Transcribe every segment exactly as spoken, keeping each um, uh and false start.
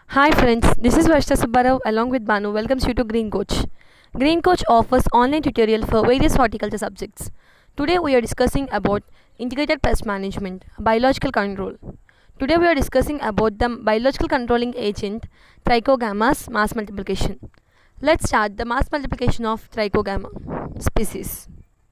Hi friends, this is Varshita Subbarao along with Banu welcomes you to Green Coach. Green Coach offers online tutorial for various horticulture subjects. Today we are discussing about integrated pest management, biological control. Today we are discussing about the biological controlling agent Trichogramma's mass multiplication. Let's start the mass multiplication of Trichogramma species.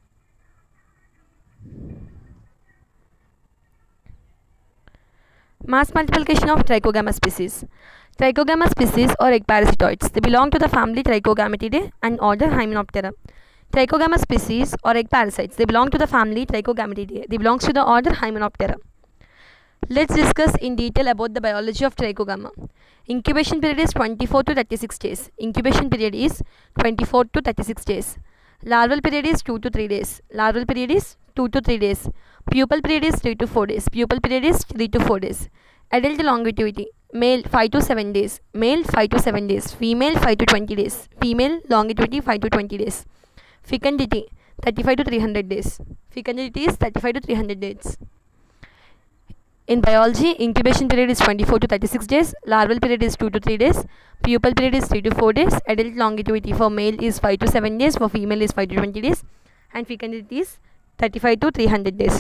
Mass multiplication of Trichogramma species. Trichogramma species or egg parasitoids. They belong to the family Trichogammatidae and order Hymenoptera. Trichogramma species or egg parasites. They belong to the family Trichogammatidae. They belong to the order Hymenoptera. Let's discuss in detail about the biology of Trichogramma. Incubation period is twenty-four to thirty-six days. Incubation period is twenty-four to thirty-six days. Larval period is two to three days. Larval period is two to three days. Pupal period is three to four days. Pupal period is three to four days. Adult longevity. Male five to seven days. Male five to seven days. Female five to twenty days. Female longevity five to twenty days. Fecundity thirty-five to three hundred days. Fecundity is thirty-five to three hundred days. In biology, incubation period is twenty-four to thirty-six days. Larval period is two to three days. Pupal period is three to four days. Adult longevity for male is five to seven days. For female is five to twenty days. And fecundity is thirty-five to three hundred days.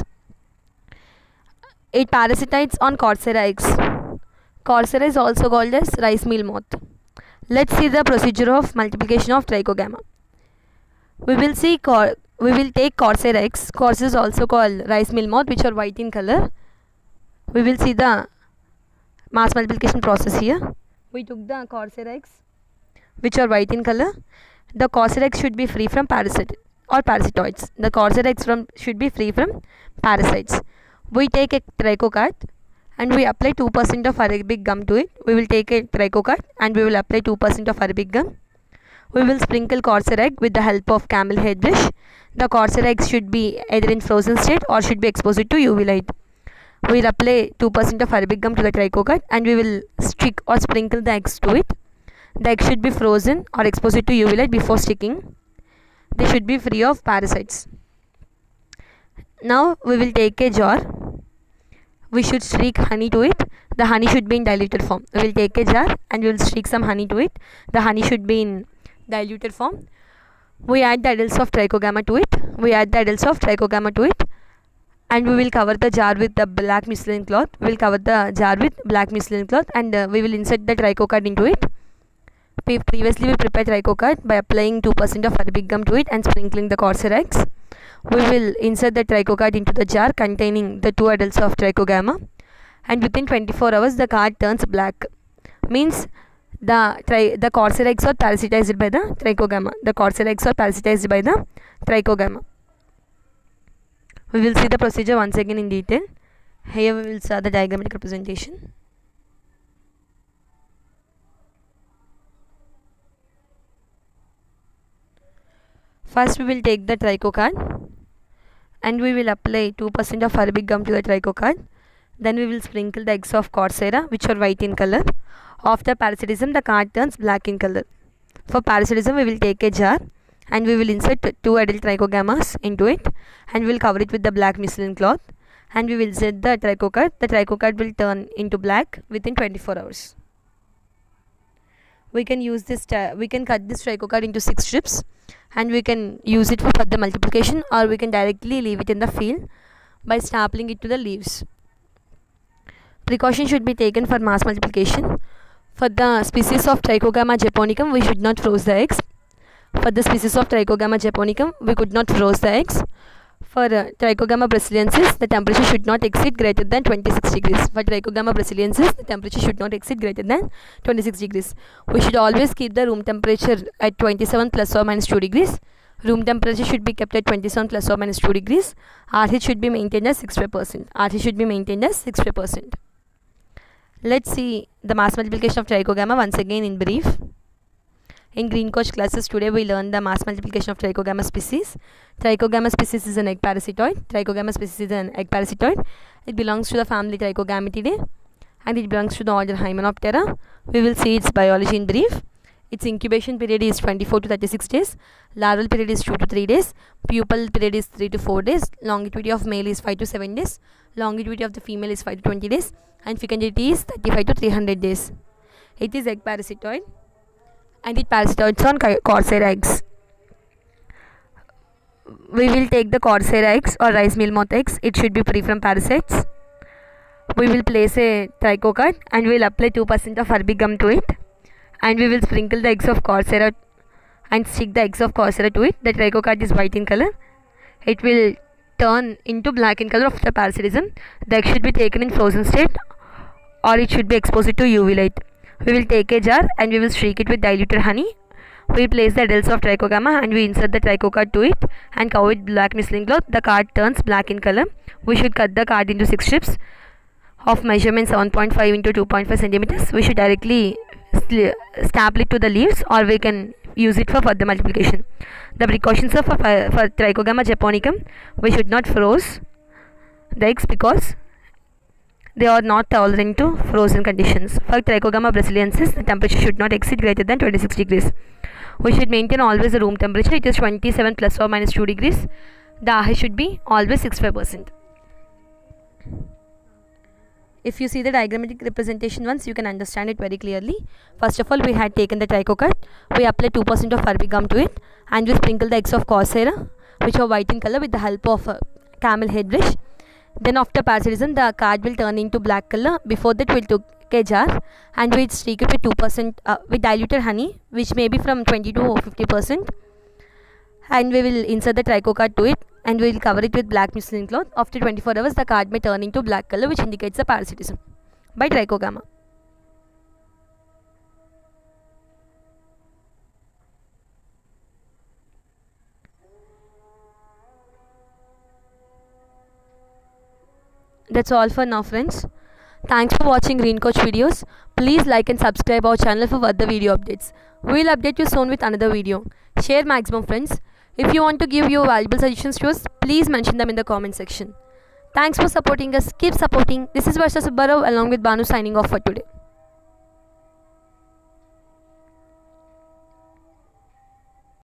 It parasitites on Coursera eggs. Coursera is also called as rice meal moth. Let's see the procedure of multiplication of Trichogramma. We will see we will take Coursera eggs. Coursera is also called rice meal moth, which are white in color. We will see the mass multiplication process here. We took the Coursera eggs, which are white in color. The Coursera eggs should be free from parasite or parasitoids. The Coursera eggs from should be free from parasites. We take a trichocard and we apply two percent of Arabic gum to it. We will take a trichocard and we will apply two percent of Arabic gum. We will sprinkle Coursera egg with the help of camel hair brush. The Coursera eggs should be either in frozen state or should be exposed to U V light. We will apply two percent of Arabic gum to the trichocard and we will stick or sprinkle the eggs to it. The egg should be frozen or exposed to U V light before sticking. They should be free of parasites. Now we will take a jar. We should streak honey to it. The honey should be in diluted form. We will take a jar and we will streak some honey to it. The honey should be in diluted form. We add the adults of Trichogramma to it. We add the adults of Trichogramma to it. And we will cover the jar with the black muslin cloth. We will cover the jar with black muslin cloth and uh, we will insert the trichocard into it. We previously we prepared trichocard by applying two percent of Arabic gum to it and sprinkling the Coursera eggs. We will insert the trichocard into the jar containing the two adults of Trichogramma, and within twenty-four hours the card turns black. Means the tri the Coursera eggs are parasitized by the Trichogramma. The Coursera eggs are parasitized by the Trichogramma. We will see the procedure once again in detail. Here we will see the diagrammatic representation. First we will take the trichocard and we will apply two percent of Arabic gum to the trichocard. Then we will sprinkle the eggs of Coursera, which are white in color. After parasitism, the card turns black in color. For parasitism, we will take a jar and we will insert two adult trichogrammas into it and we will cover it with the black muslin cloth and we will insert the trichocard. The trichocard will turn into black within twenty-four hours. We can use this, we can cut this trichocard into six strips and we can use it for further multiplication, or we can directly leave it in the field by stapling it to the leaves. Precaution should be taken for mass multiplication. For the species of Trichogramma japonicum, we should not freeze the eggs. For the species of Trichogramma japonicum, we could not freeze the eggs. For uh, Trichogramma brasiliensis, the temperature should not exceed greater than twenty-six degrees. For Trichogramma brasiliensis, the temperature should not exceed greater than twenty-six degrees. We should always keep the room temperature at twenty-seven plus or minus two degrees. Room temperature should be kept at twenty-seven plus or minus two degrees. R H should be maintained as sixty-five percent. R H should be maintained as sixty-five percent. Let's see the mass multiplication of Trichogramma once again in brief. In Green Coach classes, today we learn the mass multiplication of Trichogramma species. Trichogramma species is an egg parasitoid. Trichogramma species is an egg parasitoid. It belongs to the family Trichogammatidae and it belongs to the order Hymenoptera. We will see its biology in brief. Its incubation period is twenty-four to thirty-six days. Larval period is two to three days. Pupal period is three to four days. Longevity of male is five to seven days. Longevity of the female is five to twenty days. And fecundity is thirty-five to three hundred days. It is egg parasitoid and it parasitoids on corsair eggs. We will take the corsair eggs or rice meal moth eggs. It should be free from parasites. We will place a trichocard and we will apply two percent of Arabic gum to it, and we will sprinkle the eggs of corsair and stick the eggs of corsair to it. The trichocard is white in color. It will turn into black in color after parasitism. The egg should be taken in frozen state or it should be exposed to U V light. We will take a jar and we will streak it with diluted honey. We place the adults of Trichogramma and we insert the trichocard to it and cover it with black muslin cloth. The card turns black in color. We should cut the card into six strips of measurement seven point five into two point five centimeters. We should directly staple it to the leaves, or we can use it for further multiplication. The precautions are for, for Trichogramma japonicum, we should not freeze the eggs because they are not tolerant to frozen conditions. For Trichogramma brasiliensis, the temperature should not exceed greater than twenty-six degrees. We should maintain always the room temperature. It is twenty-seven plus or minus two degrees. The A H should be always sixty-five percent. If you see the diagrammatic representation once, you can understand it very clearly. First of all, we had taken the trichocard. We apply two percent of Arabic gum to it and we sprinkle the eggs of corsair, which are white in color, with the help of a camel head brush. Then after parasitism, the card will turn into black color. Before that, we'll take a jar and we'll streak it with two percent uh, with diluted honey, which may be from twenty to fifty percent. And we will insert the trichocard to it and we will cover it with black muslin cloth. After twenty-four hours, the card may turn into black color, which indicates the parasitism by Trichogramma. That's all for now, friends. Thanks for watching Green Coach videos. Please like and subscribe our channel for further video updates. We will update you soon with another video. Share maximum, friends. If you want to give your valuable suggestions to us, please mention them in the comment section. Thanks for supporting us. Keep supporting. This is Varsha Subbarao along with Banu signing off for today.